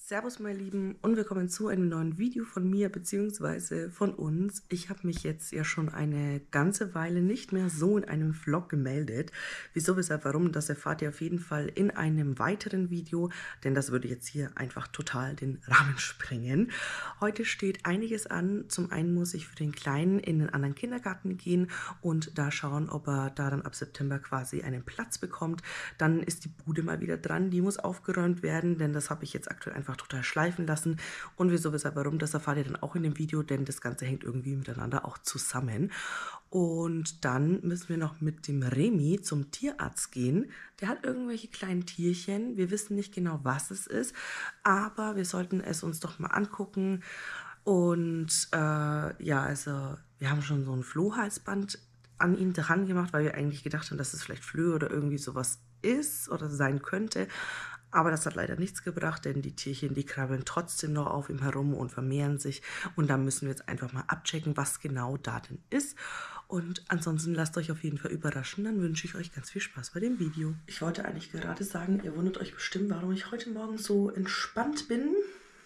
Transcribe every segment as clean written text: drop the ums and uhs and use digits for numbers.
Servus meine Lieben und willkommen zu einem neuen Video von mir bzw. von uns. Ich habe mich jetzt ja schon eine ganze Weile nicht mehr so in einem Vlog gemeldet. Wieso, weshalb, warum, das erfahrt ihr auf jeden Fall in einem weiteren Video, denn das würde jetzt hier einfach total den Rahmen sprengen. Heute steht einiges an. Zum einen muss ich für den Kleinen in einen anderen Kindergarten gehen und da schauen, ob er da dann ab September quasi einen Platz bekommt. Dann ist die Bude mal wieder dran, die muss aufgeräumt werden, denn das habe ich jetzt aktuell einfach total schleifen lassen. Und wieso, weshalb, warum, das erfahrt ihr dann auch in dem Video, denn das Ganze hängt irgendwie miteinander auch zusammen. Und dann müssen wir noch mit dem Remi zum Tierarzt gehen. Der hat irgendwelche kleinen Tierchen. Wir wissen nicht genau, was es ist, aber wir sollten es uns doch mal angucken. Und ja, also wir haben schon so ein Flohhalsband an ihn dran gemacht, weil wir eigentlich gedacht haben, dass es vielleicht Flöhe oder irgendwie sowas ist oder sein könnte. Aber das hat leider nichts gebracht, denn die Tierchen, die krabbeln trotzdem noch auf ihm herum und vermehren sich. Und da müssen wir jetzt einfach mal abchecken, was genau da denn ist. Und ansonsten lasst euch auf jeden Fall überraschen. Dann wünsche ich euch ganz viel Spaß bei dem Video. Ich wollte eigentlich gerade sagen, ihr wundert euch bestimmt, warum ich heute Morgen so entspannt bin.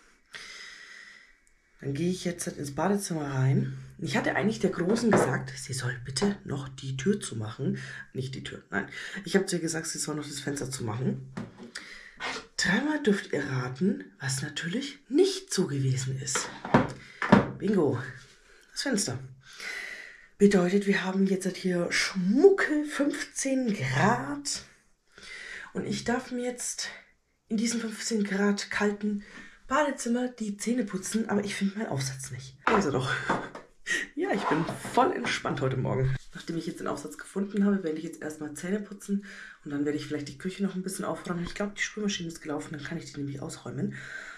Dann gehe ich jetzt ins Badezimmer rein. Ich hatte eigentlich der Großen gesagt, sie soll bitte noch die Tür zumachen. Nicht die Tür, nein. Ich habe zu ihr gesagt, sie soll noch das Fenster zumachen. Dreimal dürft ihr raten, was natürlich nicht so gewesen ist. Bingo, das Fenster. Bedeutet, wir haben jetzt hier schmucke 15 Grad. Und ich darf mir jetzt in diesem 15 Grad kalten Badezimmer die Zähne putzen, aber ich finde meinen Aufsatz nicht. Also doch. Ja, ich bin voll entspannt heute Morgen. Nachdem ich jetzt den Aufsatz gefunden habe, werde ich jetzt erstmal Zähne putzen und dann werde ich vielleicht die Küche noch ein bisschen aufräumen. Ich glaube, die Spülmaschine ist gelaufen, dann kann ich die nämlich ausräumen.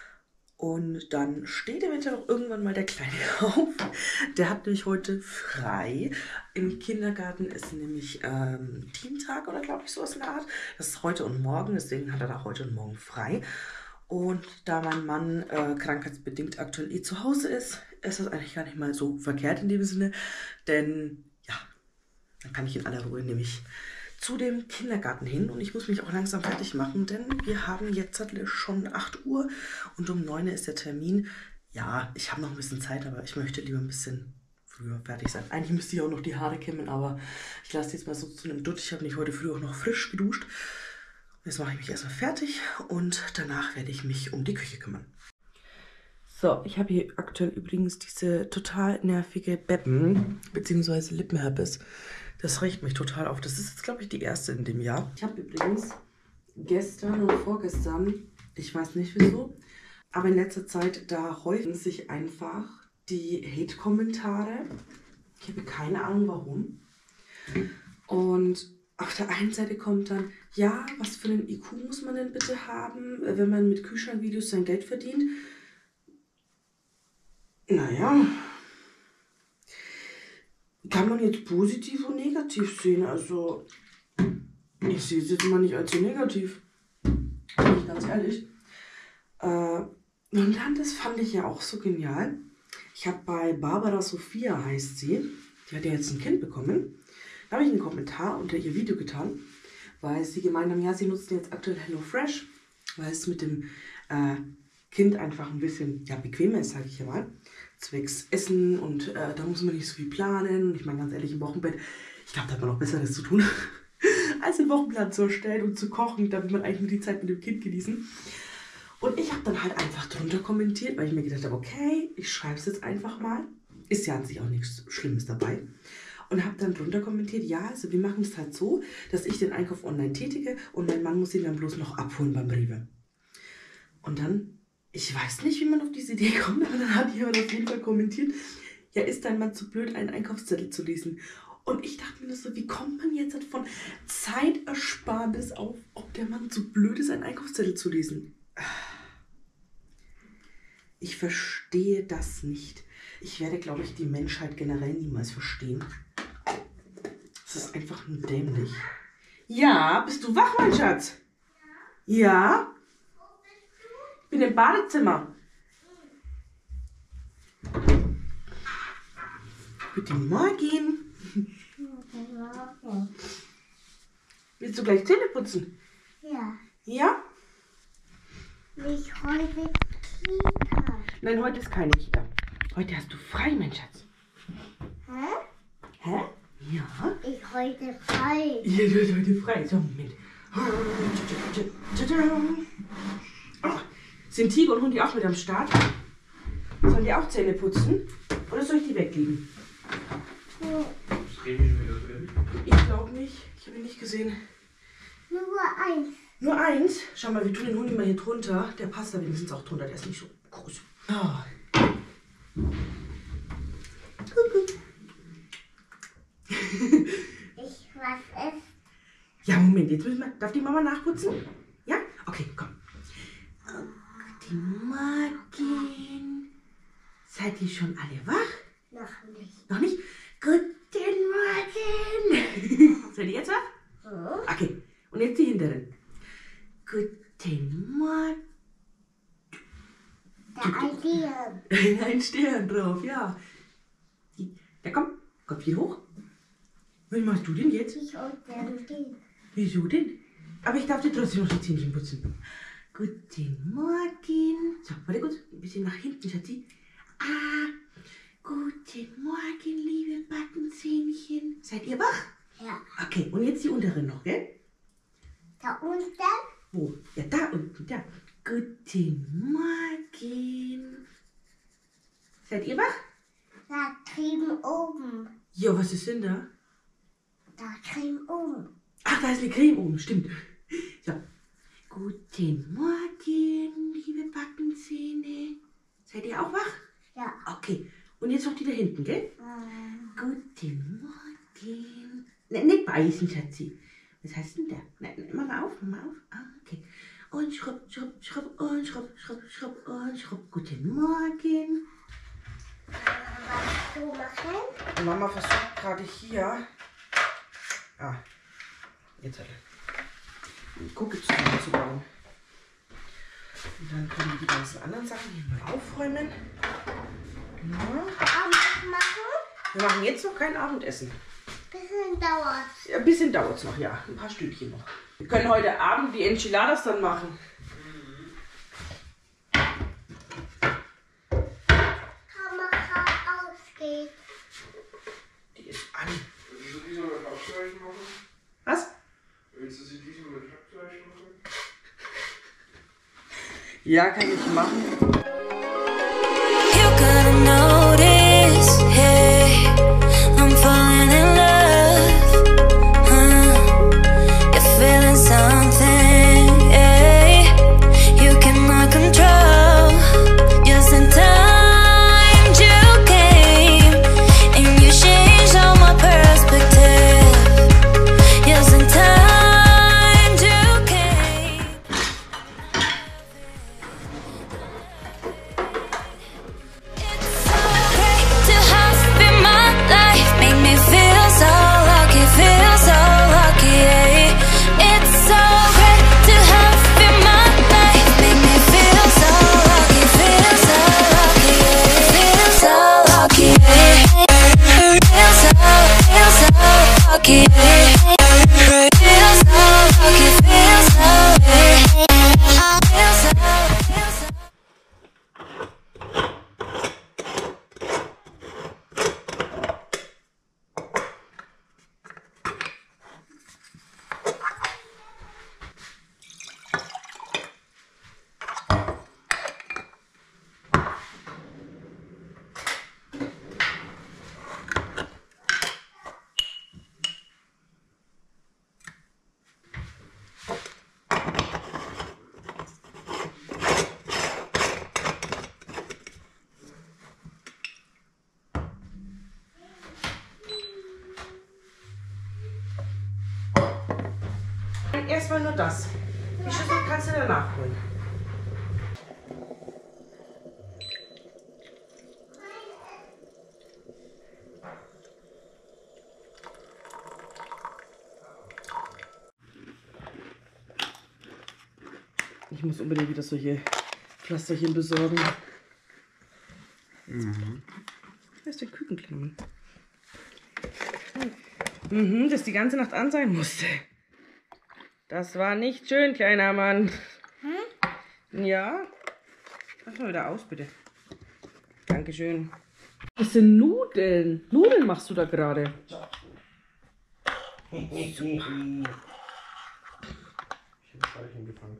Und dann steht eventuell auch irgendwann mal der Kleine auf. Der hat nämlich heute frei. Im Kindergarten ist nämlich Teamtag oder glaube ich sowas in der Art. Das ist heute und morgen, deswegen hat er da heute und morgen frei. Und da mein Mann krankheitsbedingt aktuell zu Hause ist das eigentlich gar nicht mal so verkehrt in dem Sinne. Denn ja, dann kann ich in aller Ruhe nämlich zu dem Kindergarten hin. Und ich muss mich auch langsam fertig machen, denn wir haben jetzt schon 8 Uhr und um 9 Uhr ist der Termin. Ja, ich habe noch ein bisschen Zeit, aber ich möchte lieber ein bisschen früher fertig sein. Eigentlich müsste ich auch noch die Haare kämmen, aber ich lasse jetzt mal so zu einem Dutt. Ich habe mich heute früh auch noch frisch geduscht. Jetzt mache ich mich erstmal fertig und danach werde ich mich um die Küche kümmern. So, ich habe hier aktuell übrigens diese total nervige Beppen bzw. Lippenherpes. Das riecht mich total auf. Das ist jetzt, glaube ich, die erste in dem Jahr. Ich habe übrigens gestern und vorgestern, ich weiß nicht wieso, aber in letzter Zeit, da häufen sich einfach die Hate-Kommentare. Ich habe keine Ahnung warum. Und auf der einen Seite kommt dann, ja, was für einen IQ muss man denn bitte haben, wenn man mit Kühlschrankvideos sein Geld verdient? Naja, kann man jetzt positiv und negativ sehen. Also, ich sehe es jetzt mal nicht als so negativ. Bin ich ganz ehrlich. Und dann, das fand ich ja auch so genial. Ich habe bei Barbara Sophia, heißt sie, die hat ja jetzt ein Kind bekommen. Da habe ich einen Kommentar unter ihr Video getan, weil sie gemeint haben, ja, sie nutzen jetzt aktuell HelloFresh, weil es mit dem Kind einfach ein bisschen bequemer ist, sage ich ja mal. Zwecks Essen und da muss man nicht so viel planen. Und ich meine ganz ehrlich, im Wochenbett, ich glaube, da hat man noch Besseres zu tun, als den Wochenplan zu erstellen und zu kochen. Da will man eigentlich nur die Zeit mit dem Kind genießen. Und ich habe dann halt einfach drunter kommentiert, weil ich mir gedacht habe, okay, ich schreibe es jetzt einfach mal. Ist ja an sich auch nichts Schlimmes dabei. Und habe dann drunter kommentiert, ja, also wir machen es halt so, dass ich den Einkauf online tätige und mein Mann muss ihn dann bloß noch abholen beim Rewe. Und dann, ich weiß nicht, wie man auf diese Idee kommt, aber dann hat jemand auf jeden Fall kommentiert, ja, ist dein Mann zu blöd, einen Einkaufszettel zu lesen? Und ich dachte mir so, wie kommt man jetzt halt von Zeitersparnis auf, ob der Mann zu blöd ist, einen Einkaufszettel zu lesen? Ich verstehe das nicht. Ich werde, glaube ich, die Menschheit generell niemals verstehen. Das ist einfach nur dämlich. Ja, bist du wach, mein Schatz? Ja? Ich bin im Badezimmer. Guten Morgen. Willst du gleich Zähne putzen? Ja. Ja? Nicht heute Nein, heute ist keine Kita. Heute hast du frei, mein Schatz. Hä? Ja. Ich heute frei. Ja, du hast heute frei. So, Moment. Oh, sind Tiger und Hundi auch mit am Start? Sollen die auch Zähne putzen? Oder soll ich die weglegen? Nur, Ich glaube nicht. Ich habe ihn nicht gesehen. nur eins. Nur eins? Schau mal, wir tun den Hundi mal hier drunter. Der passt da wenigstens auch drunter. Der ist nicht so groß. Oh. Ich was es. Ja, Moment, jetzt müssen wir. Darf die Mama nachputzen? Ja? Okay, komm. Guten Morgen. Seid ihr schon alle wach? Noch nicht. Noch nicht? Guten Morgen. Seid ihr jetzt wach? So. Okay, und jetzt die hinteren. Guten Morgen. Der Idee. Ein Stern drauf, ja. Ja, komm, Kopfchen hoch. Was machst du denn jetzt? Ich und der Idee. Wieso denn? Aber ich darf dir trotzdem noch die Zähnchen putzen. Guten Morgen. So, warte kurz. Ein bisschen nach hinten, Schatzi. Guten Morgen, liebe Backenzähnchen. Seid ihr wach? Ja. Okay, und jetzt die unteren noch, gell? Da unten. Wo? Ja, da unten, da. Guten Morgen. Seid ihr wach? Da drüben oben. Ja, was ist denn da? Da drüben oben. Ach, da ist eine Creme oben, stimmt. So. Guten Morgen, liebe Backenzähne. Seid ihr auch wach? Ja. Okay. Und jetzt noch die da hinten, gell? Guten Morgen. Ne, nicht beißen, Schatzi. Was heißt denn da? Ne, mach mal auf, mach mal auf. Okay. Und schrubb, schrubb, schrubb, und schrubb, schrubb, schrubb, und schrubb. Guten Morgen. Was du machen? Mama versucht gerade hier. Jetzt hat er. Die Gucke zusammenzubauen. Und dann können wir die ganzen anderen Sachen hier mal aufräumen. Ja. Abend machen? Wir machen jetzt noch kein Abendessen. Bisschen dauert. Ja, ein bisschen dauert es noch, ja. Ein paar Stückchen noch. Wir können heute Abend die Enchiladas dann machen. Kamera ausgeht. Die ist an. Willst du diese mit Abzeichen machen? Was? Willst du sie diese mit Abzeichen machen? Ja, kann ich machen. You gotta notice, hey, I'm falling in love. You're feeling something, hey, you cannot control. Just in time you came, and you changed all my perspective. Just in time you came. To have in my life, make me feel so lucky, yeah. It's so great to have in my life, make me feel so lucky, yeah. Feel so lucky, yeah. Feel so lucky, yeah. Feel so lucky, feel so. Erstmal nur das. Die Schüssel kannst du danach holen. Ich muss unbedingt wieder solche Pflasterchen besorgen. Das ist der Kükenklemmen. Dass die ganze Nacht an sein musste. Das war nicht schön, kleiner Mann. Ja? Mach mal wieder aus, bitte. Dankeschön. Das sind Nudeln. Nudeln machst du da gerade. Ich habe Scheichen gefangen.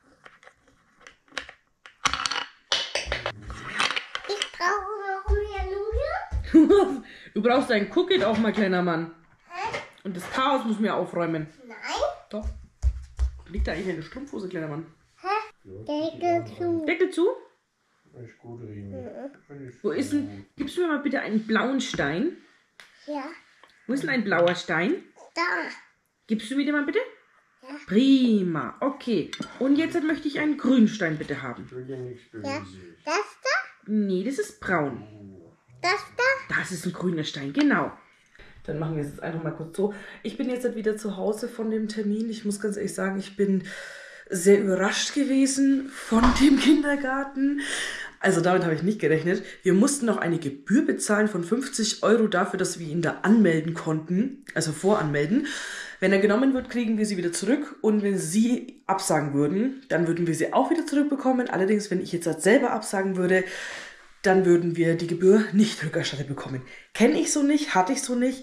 Ich brauche noch mehr Nudeln. Du brauchst dein Cookit auch mal, kleiner Mann. Und das Chaos müssen wir aufräumen. Nein. Doch. Liegt da eigentlich eine Strumpfhose, kleiner Mann? Deckel zu. Deckel zu? Ist gut, Remi. Wo ist denn? Gibst du mir mal bitte einen blauen Stein? Ja. Wo ist denn ein blauer Stein? Da. Gibst du mir den mal bitte? Ja. Prima. Okay. Und jetzt möchte ich einen grünen Stein bitte haben. Ich will ja nichts Ja. böse. Das da. Nee, das ist braun. Das da. Das ist ein grüner Stein, genau. Dann machen wir es jetzt einfach mal kurz so. Ich bin jetzt wieder zu Hause von dem Termin. Ich muss ganz ehrlich sagen, ich bin sehr überrascht gewesen von dem Kindergarten. Also damit habe ich nicht gerechnet. Wir mussten noch eine Gebühr bezahlen von 50 € dafür, dass wir ihn da anmelden konnten. Also voranmelden. Wenn er genommen wird, kriegen wir sie wieder zurück. Und wenn sie absagen würden, dann würden wir sie auch wieder zurückbekommen. Allerdings, wenn ich jetzt selber absagen würde, dann würden wir die Gebühr nicht rückerstattet bekommen. Kenne ich so nicht, hatte ich so nicht.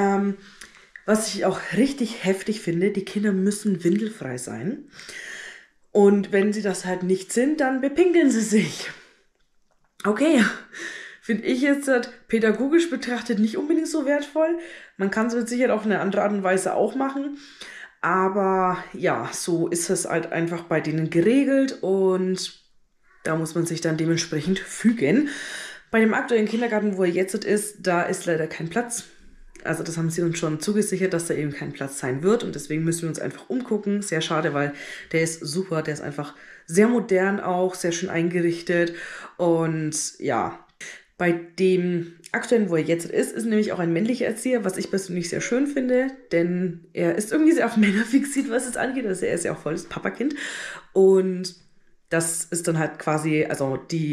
Was ich auch richtig heftig finde, die Kinder müssen windelfrei sein. Und wenn sie das halt nicht sind, dann bepinkeln sie sich. Okay, finde ich jetzt pädagogisch betrachtet nicht unbedingt so wertvoll. Man kann es mit Sicherheit auf eine andere Art und Weise auch machen. Aber ja, so ist es halt einfach bei denen geregelt und da muss man sich dann dementsprechend fügen. Bei dem aktuellen Kindergarten, wo er jetzt ist, da ist leider kein Platz. Also das haben sie uns schon zugesichert, dass da eben kein Platz sein wird. Und deswegen müssen wir uns einfach umgucken. Sehr schade, weil der ist super. Der ist einfach sehr modern auch, sehr schön eingerichtet. Und ja, bei dem aktuellen, wo er jetzt ist nämlich auch ein männlicher Erzieher, was ich persönlich sehr schön finde. Denn er ist irgendwie sehr auf Männer fixiert, was es angeht. Also er ist ja auch volles Papakind. Und das ist dann halt quasi, also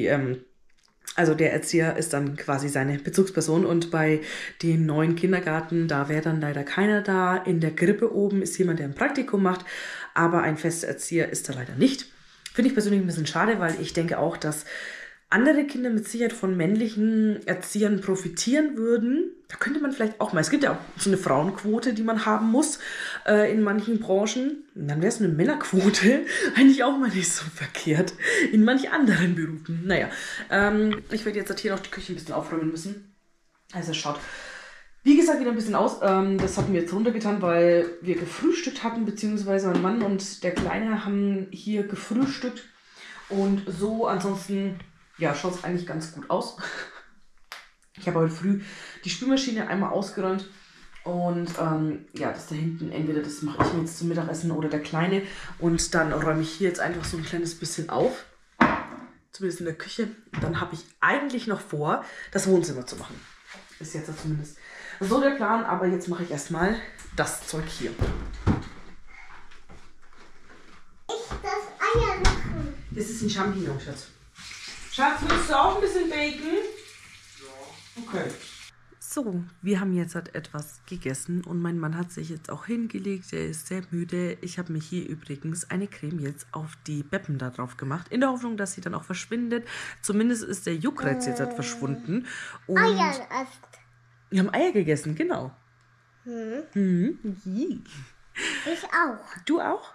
der Erzieher ist dann quasi seine Bezugsperson und bei dem neuen Kindergarten, da wäre dann leider keiner da. In der Krippe oben ist jemand, der ein Praktikum macht, aber ein fester Erzieher ist da leider nicht. Finde ich persönlich ein bisschen schade, weil ich denke auch, dass andere Kinder mit Sicherheit von männlichen Erziehern profitieren würden. Da könnte man vielleicht auch mal, es gibt ja auch so eine Frauenquote, die man haben muss in manchen Branchen. Und dann wäre es eine Männerquote eigentlich auch mal nicht so verkehrt in manchen anderen Berufen. Naja, ich werde jetzt hier noch die Küche ein bisschen aufräumen müssen. Also es schaut, wie gesagt, wieder ein bisschen aus. Das hatten wir jetzt runtergetan, weil wir gefrühstückt hatten, beziehungsweise mein Mann und der Kleine haben hier gefrühstückt. Und so ansonsten, ja, schaut es eigentlich ganz gut aus. Ich habe heute früh die Spülmaschine einmal ausgeräumt und ja, das da hinten, entweder das mache ich mir jetzt zum Mittagessen oder der Kleine und dann räume ich hier jetzt einfach so ein kleines bisschen auf, zumindest in der Küche. Und dann habe ich eigentlich noch vor, das Wohnzimmer zu machen. Ist jetzt zumindest so der Plan, aber jetzt mache ich erstmal das Zeug hier. Das Eier machen. Das ist ein Champignon, Schatz. Schatz, willst du auch ein bisschen bacon? Ja. Okay. So, wir haben jetzt halt etwas gegessen und mein Mann hat sich jetzt auch hingelegt. Er ist sehr müde. Ich habe mir hier übrigens eine Creme jetzt auf die Beppen da drauf gemacht, in der Hoffnung, dass sie dann auch verschwindet. Zumindest ist der Juckreiz jetzt halt verschwunden. Und Eier erst. wir haben Eier gegessen, genau. Mhm. Ich auch. Du auch?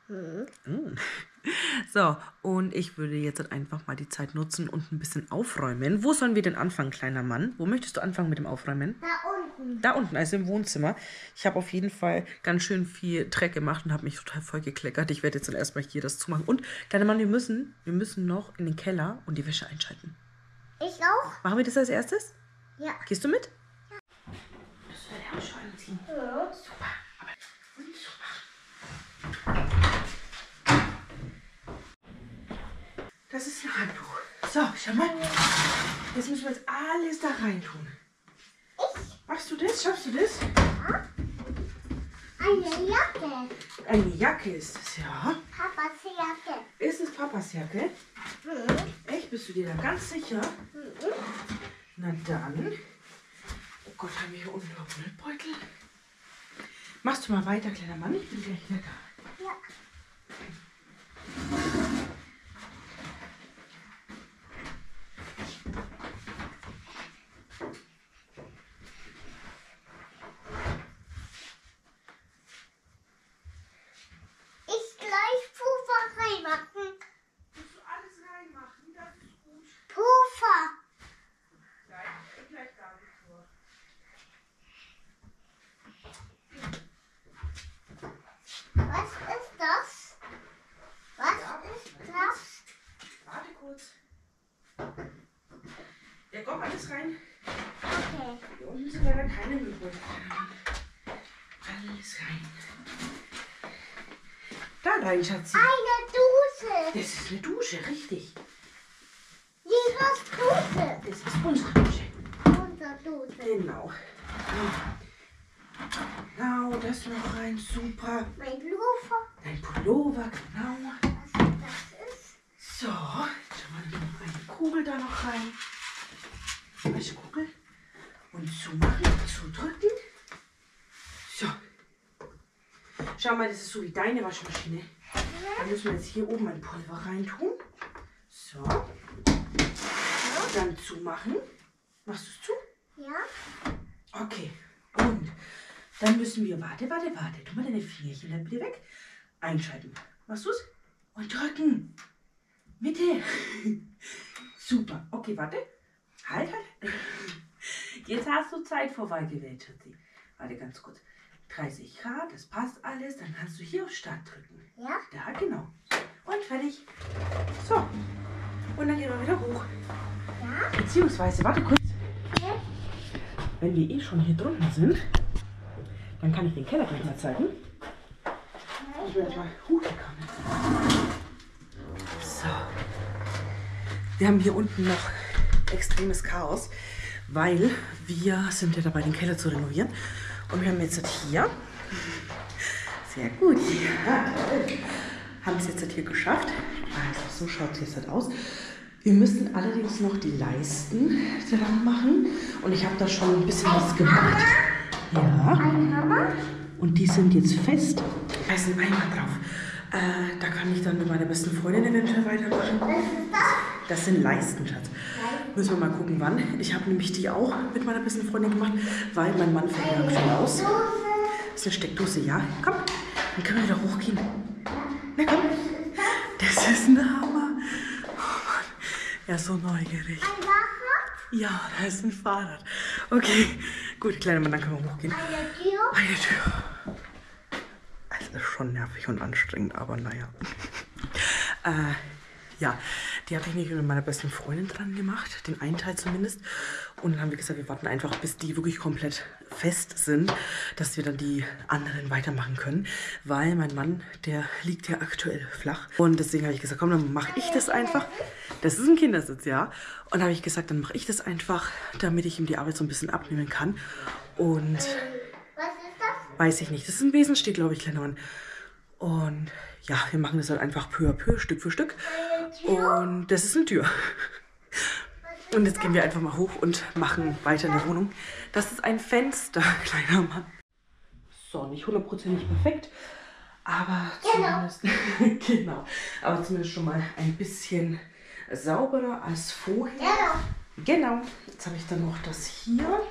So, und ich würde jetzt einfach mal die Zeit nutzen und ein bisschen aufräumen. Wo sollen wir denn anfangen, kleiner Mann? Wo möchtest du anfangen mit dem Aufräumen? Da unten. Da unten, also im Wohnzimmer. Ich habe auf jeden Fall ganz schön viel Dreck gemacht und habe mich total voll gekleckert. Ich werde jetzt dann erstmal hier das zumachen. Und, kleiner Mann, wir müssen noch in den Keller und die Wäsche einschalten. Ich auch. Machen wir das als erstes? Ja. Gehst du mit? Ja. Das soll der Wäsche anziehen. Ja. Super. Aber super. Das ist ein Handtuch. So, schau mal. Jetzt müssen wir jetzt alles da rein tun. Machst du das? Schaffst du das? Eine Jacke. Eine Jacke ist es, ja. Papas Jacke. Ist es Papas Jacke? Echt? Bist du dir da ganz sicher? Na dann. Oh Gott, haben wir hier unten noch Müllbeutel? Machst du mal weiter, kleiner Mann? Ich bin gleich wieder da. Ja. kurz. Ja, komm, alles rein. Okay. Hier unten sind leider keine Möbel. Alles rein. Da rein, Schatzi. Eine Dusche. Das ist eine Dusche, richtig. Die ist Dusche. Das ist unsere Dusche. Unsere Dusche. Genau. Genau, das noch rein. Super. Mein Pullover. Dein Pullover, genau. Was das ist? So, schau mal, noch eine Kugel da noch rein. Welche Kugel? Und zumachen, zudrücken. So. Schau mal, das ist so wie deine Waschmaschine. Da müssen wir jetzt hier oben ein Pulver reintun. So. Dann zumachen. Machst du es zu? Ja. Okay. Und dann müssen wir, warte. Tu mal deine Fingerchen dann bitte weg. Einschalten. Machst du es? Und drücken. Mitte. Super. Okay, warte. Halt. Jetzt hast du Zeitvorwahl gewählt, Schatzi. Warte ganz kurz. 30 Grad, das passt alles. Dann kannst du hier auf Start drücken. Ja. Da, genau. Und fertig. So. Und dann gehen wir wieder hoch. Ja. Beziehungsweise, warte kurz. Ja. Wenn wir eh schon hier drunten sind, dann kann ich den Keller gleich mal zeigen. Ich bin mal hochgekommen. So. Wir haben hier unten noch extremes Chaos, weil wir sind ja dabei, den Keller zu renovieren. Und wir haben jetzt hier, sehr gut, ja, haben es jetzt hier geschafft. Also so schaut es jetzt aus. Wir müssen allerdings noch die Leisten dran machen. Und ich habe da schon ein bisschen was gemacht. Ja. Ein Hammer. Und die sind jetzt fest. Da ist ein Eimer drauf. Da kann ich dann mit meiner besten Freundin eventuell weitermachen. Was ist das? Das sind Leisten, Schatz. Müssen wir mal gucken, wann. Ich habe nämlich die auch mit meiner besten Freundin gemacht, weil mein Mann fällt ja schon aus. Dose. Das ist eine Steckdose, ja. Komm, dann können wir wieder hochgehen. Na komm. Das ist ein Hammer. Oh Mann. Er ist so neugierig. Ein Fahrrad. Ja, da ist ein Fahrrad. Okay, gut, kleiner Mann, dann können wir hochgehen. Eine Tür. Eine Tür. Es ist schon nervig und anstrengend, aber naja. Ja, die habe ich nicht mit meiner besten Freundin dran gemacht, den einen Teil zumindest. Und dann haben wir gesagt, wir warten einfach, bis die wirklich komplett fest sind, dass wir dann die anderen weitermachen können. Weil mein Mann, der liegt ja aktuell flach. Und deswegen habe ich gesagt, komm, dann mache ich das einfach. Das ist ein Kindersitz, ja. Und dann habe ich gesagt, dann mache ich das einfach, damit ich ihm die Arbeit so ein bisschen abnehmen kann. Und Was ist das? weiß ich nicht, das ist ein Besensteg, glaube ich, kleiner Mann. Und ja, wir machen das halt einfach peu à peu, Stück für Stück. Eine Tür. Und das ist eine Tür. Und jetzt gehen wir einfach mal hoch und machen weiter in der Wohnung. Das ist ein Fenster, kleiner Mann. So, nicht 100% perfekt, aber zumindest, genau, aber zumindest schon mal ein bisschen sauberer als vorher. Ja. Genau, jetzt habe ich dann noch das hier.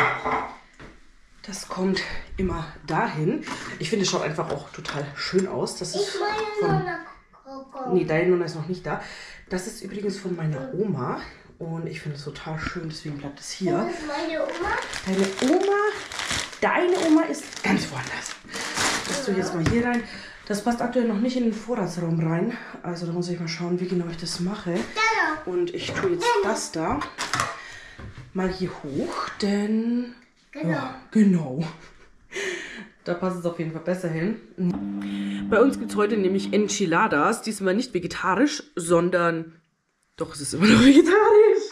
Das kommt immer dahin. Ich finde, es schaut einfach auch total schön aus. Das ist Ich meine von, nur eine Koko. nee, deine Nonna ist noch nicht da. Das ist übrigens von meiner Oma. Und ich finde es total schön, deswegen bleibt es hier. Das ist meine Oma. Deine Oma ist ganz woanders. Das tue ich jetzt mal hier rein. Das passt aktuell noch nicht in den Vorratsraum rein. Also da muss ich mal schauen, wie genau ich das mache. Ja. Und ich tue jetzt das da mal hier hoch, denn... Genau. Ja, genau. Da passt es auf jeden Fall besser hin. Bei uns gibt es heute nämlich Enchiladas. Diesmal nicht vegetarisch, sondern... Doch, es ist immer noch vegetarisch.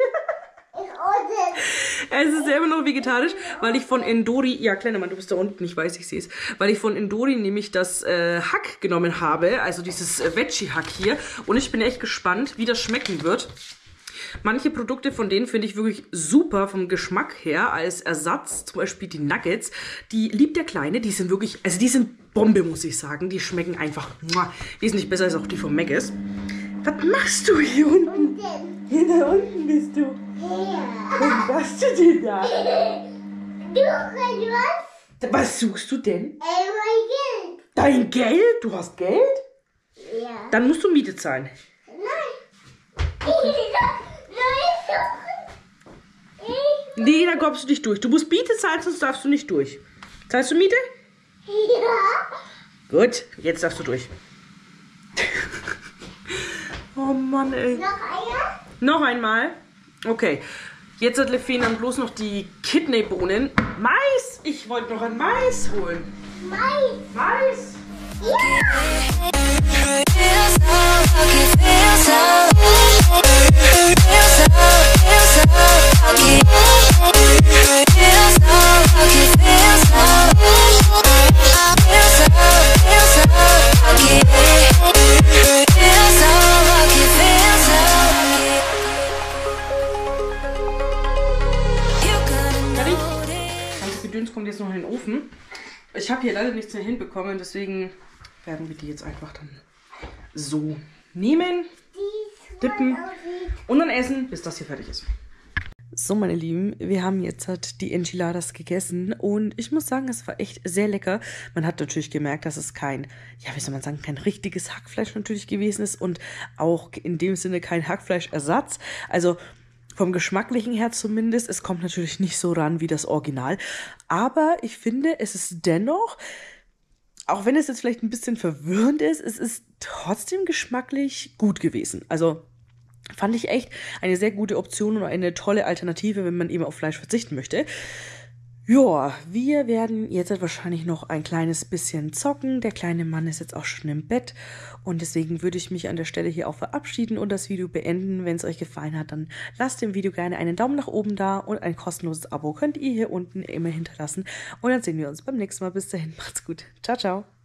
Es ist ja immer noch vegetarisch, weil ich von Endori... Ja, kleiner Mann, du bist da unten, ich weiß, ich sehe es. Weil ich von Endori nämlich das Hack genommen habe, also dieses Veggie-Hack hier. Und ich bin echt gespannt, wie das schmecken wird. Manche Produkte von denen finde ich wirklich super vom Geschmack her als Ersatz. Zum Beispiel die Nuggets. Die liebt der Kleine. Die sind wirklich, also die sind Bombe, muss ich sagen. Die schmecken einfach wesentlich besser als auch die von Maggis. Was machst du hier unten? Hier da unten bist du. Was machst du denn da? Du was? Was suchst du denn? Mein Geld. Dein Geld? Du hast Geld? Ja. Dann musst du Miete zahlen. Nee, da kommst du nicht durch. Du musst Miete zahlen, sonst darfst du nicht durch. Zahlst du Miete? Ja. Gut, jetzt darfst du durch. Oh Oh Mann, ey. Noch einer? Noch einmal. Okay. Jetzt hat fehlen dann bloß noch die Kidneybohnen. Mais! Ich wollte noch ein Mais holen. Mais. Mais! Das Gedöns kommt jetzt noch in den Ofen. Ich habe hier leider nichts mehr hinbekommen, deswegen werden wir die jetzt einfach dann so nehmen, dippen und dann essen, bis das hier fertig ist. So, meine Lieben, wir haben jetzt halt die Enchiladas gegessen und ich muss sagen, es war echt sehr lecker. Man hat natürlich gemerkt, dass es kein, ja, wie soll man sagen, kein richtiges Hackfleisch natürlich gewesen ist und auch in dem Sinne kein Hackfleischersatz. Also vom Geschmacklichen her zumindest. Es kommt natürlich nicht so ran wie das Original. Aber ich finde, es ist dennoch, auch wenn es jetzt vielleicht ein bisschen verwirrend ist, es ist trotzdem geschmacklich gut gewesen. Also fand ich echt eine sehr gute Option und eine tolle Alternative, wenn man eben auf Fleisch verzichten möchte. Ja, wir werden jetzt wahrscheinlich noch ein kleines bisschen zocken. Der kleine Mann ist jetzt auch schon im Bett und deswegen würde ich mich an der Stelle hier auch verabschieden und das Video beenden. Wenn es euch gefallen hat, dann lasst dem Video gerne einen Daumen nach oben da und ein kostenloses Abo könnt ihr hier unten immer hinterlassen. Und dann sehen wir uns beim nächsten Mal. Bis dahin, macht's gut. Ciao, ciao.